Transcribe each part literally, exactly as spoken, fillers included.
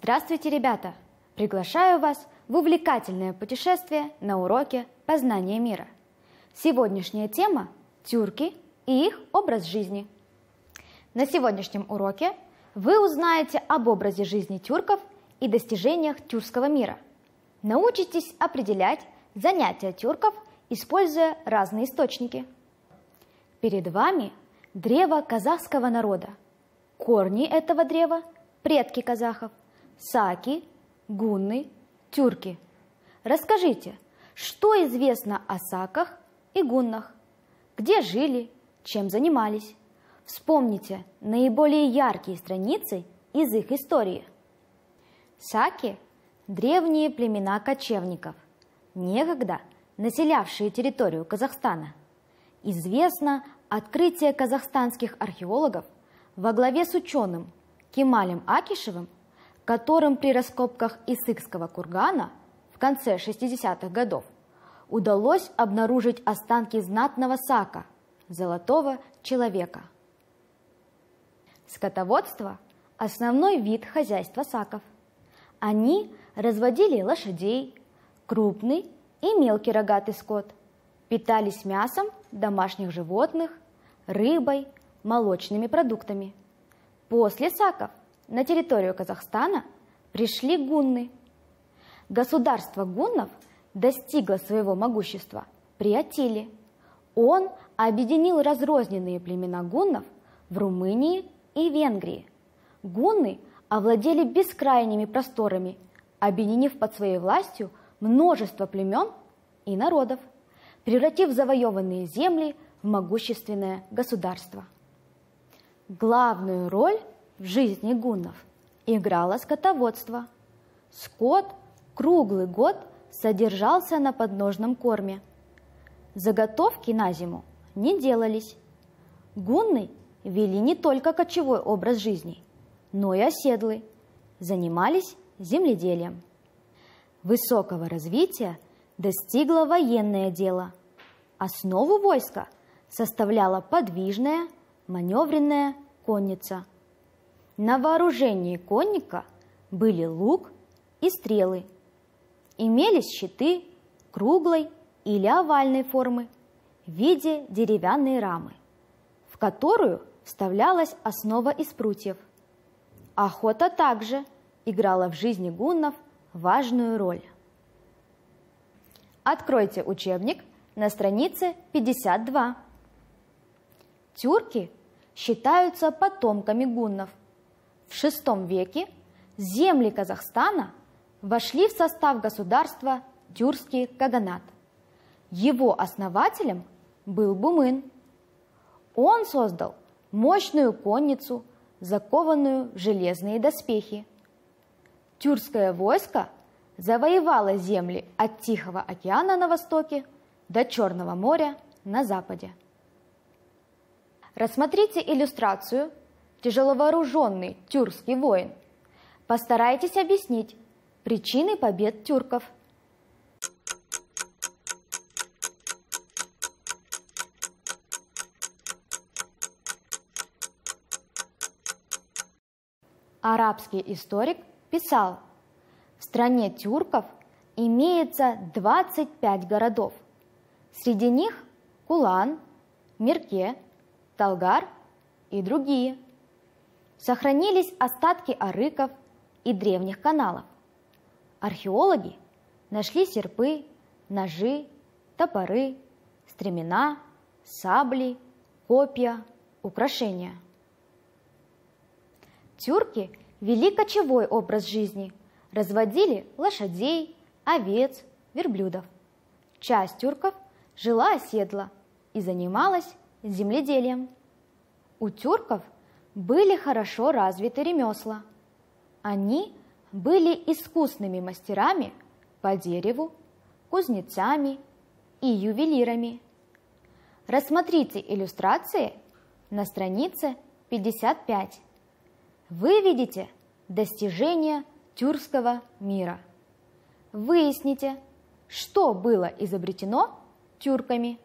Здравствуйте, ребята! Приглашаю вас в увлекательное путешествие на уроке познания мира. Сегодняшняя тема – тюрки и их образ жизни. На сегодняшнем уроке вы узнаете об образе жизни тюрков и достижениях тюркского мира. Научитесь определять занятия тюрков, используя разные источники. Перед вами древо казахского народа. Корни этого древа – предки казахов, саки, гунны, тюрки. Расскажите, что известно о саках и гуннах? Где жили, чем занимались? Вспомните наиболее яркие страницы из их истории. Саки – древние племена кочевников, некогда населявшие территорию Казахстана. Известно открытие казахстанских археологов во главе с ученым Кемалем Акишевым, которым при раскопках Исыкского кургана в конце шестидесятых годов удалось обнаружить останки знатного сака, золотого человека. Скотоводство – основной вид хозяйства саков. Они разводили лошадей, крупный и мелкий рогатый скот, питались мясом домашних животных, рыбой, молочными продуктами. После саков на территорию Казахстана пришли гунны. Государство гуннов достигло своего могущества при Аттиле. Он объединил разрозненные племена гуннов в Румынии и Венгрии. Гунны овладели бескрайними просторами, объединив под своей властью множество племен и народов, превратив завоеванные земли в могущественное государство. Главную роль в жизни гуннов играло скотоводство. Скот круглый год содержался на подножном корме. Заготовки на зиму не делались. Гунны вели не только кочевой образ жизни, но и оседлый, занимались земледелием. Высокого развития достигло военное дело. Основу войска составляла подвижная, маневренная конница. На вооружении конника были лук и стрелы. Имелись щиты круглой или овальной формы в виде деревянной рамы, в которую вставлялась основа из прутьев. Охота также играла в жизни гуннов важную роль. Откройте учебник на странице пятьдесят два. Тюрки считаются потомками гуннов. В шестом веке земли Казахстана вошли в состав государства тюркский каганат. Его основателем был Бумын. Он создал мощную конницу, закованную в железные доспехи. Тюркское войско завоевало земли от Тихого океана на востоке до Черного моря на западе. Рассмотрите иллюстрацию «Тяжеловооруженный тюркский воин». Постарайтесь объяснить причины побед тюрков. Арабский историк писал: в стране тюрков имеется двадцать пять городов. Среди них Кулан, Мерке, Талгар и другие. Сохранились остатки арыков и древних каналов. Археологи нашли серпы, ножи, топоры, стремена, сабли, копья, украшения. Тюрки вели кочевой образ жизни, разводили лошадей, овец, верблюдов. Часть тюрков жила оседло и занималась земледелием. У тюрков были хорошо развиты ремесла. Они были искусными мастерами по дереву, кузнецами и ювелирами. Рассмотрите иллюстрации на странице пятьдесят пять. Вы видите достижения тюркского мира. Выясните, что было изобретено тюрками.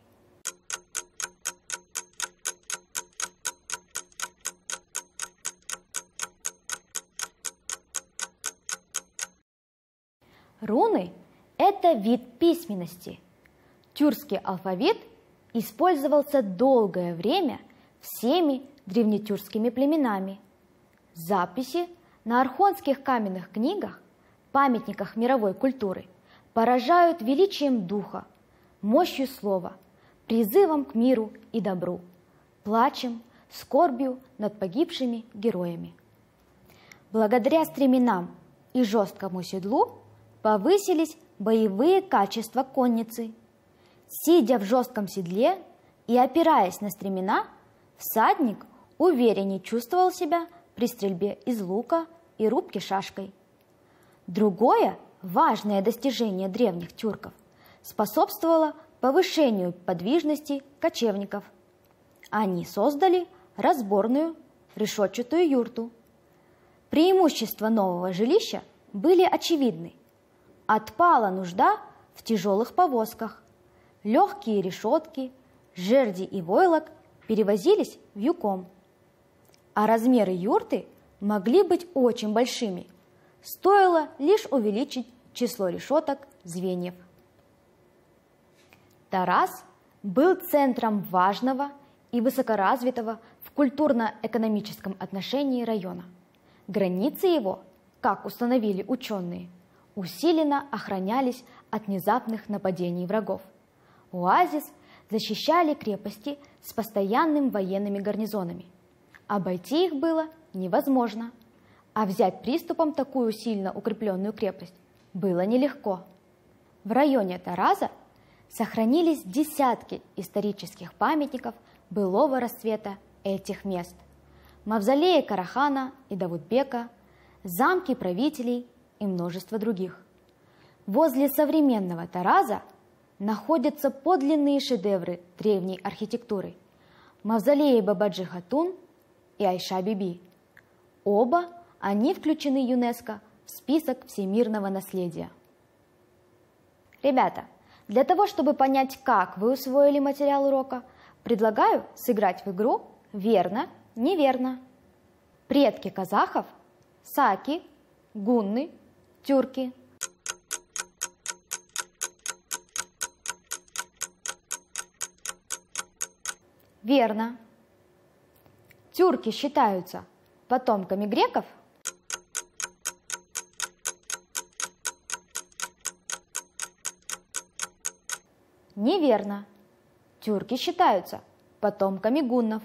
Руны – это вид письменности. Тюркский алфавит использовался долгое время всеми древнетюркскими племенами. Записи на архонских каменных книгах, памятниках мировой культуры, поражают величием духа, мощью слова, призывом к миру и добру, плачем, скорбью над погибшими героями. Благодаря стременам и жесткому седлу повысились боевые качества конницы. Сидя в жестком седле и опираясь на стремена, всадник увереннее чувствовал себя при стрельбе из лука и рубке шашкой. Другое важное достижение древних тюрков способствовало повышению подвижности кочевников. Они создали разборную решетчатую юрту. Преимущества нового жилища были очевидны. Отпала нужда в тяжелых повозках. Легкие решетки, жерди и войлок перевозились вьюком. А размеры юрты могли быть очень большими. Стоило лишь увеличить число решеток звеньев. Тараз был центром важного и высокоразвитого в культурно-экономическом отношении района. Границы его, как установили ученые, усиленно охранялись от внезапных нападений врагов. Оазис защищали крепости с постоянными военными гарнизонами. Обойти их было невозможно, а взять приступом такую сильно укрепленную крепость было нелегко. В районе Тараза сохранились десятки исторических памятников былого расцвета этих мест. Мавзолеи Карахана и Давудбека, замки правителей и множество других. Возле современного Тараза находятся подлинные шедевры древней архитектуры – мавзолеи Бабаджи Хатун и Айша Биби. Оба они включены ЮНЕСКО в список всемирного наследия. Ребята, для того, чтобы понять, как вы усвоили материал урока, предлагаю сыграть в игру «Верно, неверно». Предки казахов – саки, гунны, тюрки. Верно. Тюрки считаются потомками греков? Неверно. Тюрки считаются потомками гуннов.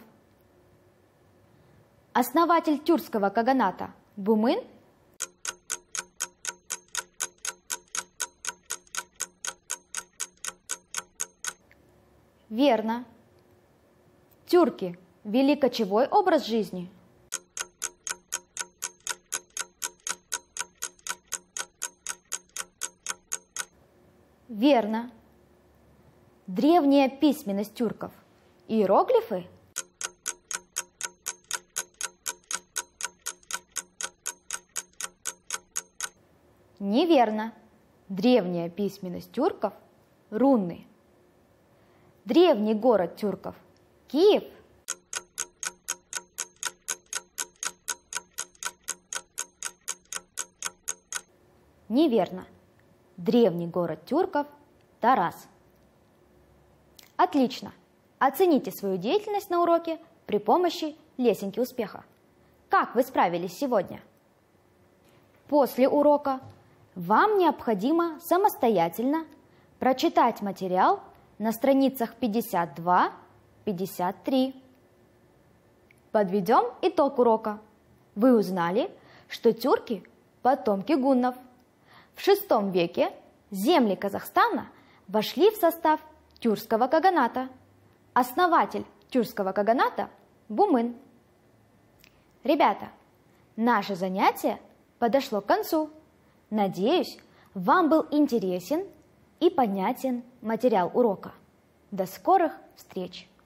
Основатель тюркского каганата Бумын? Верно. Тюрки вели кочевой образ жизни? Верно. Древняя письменность тюрков – иероглифы? Неверно. Древняя письменность тюрков – руны. Древний город тюрков – Киев? Неверно. Древний город тюрков – Тараз. Отлично. Оцените свою деятельность на уроке при помощи лесенки успеха. Как вы справились сегодня? После урока вам необходимо самостоятельно прочитать материал на страницах пятьдесят два — пятьдесят три. Подведем итог урока. Вы узнали, что тюрки – потомки гуннов. В шестом веке земли Казахстана вошли в состав тюркского каганата. Основатель тюркского каганата – Бумын. Ребята, наше занятие подошло к концу. Надеюсь, вам был интересен и понятен материал урока. До скорых встреч!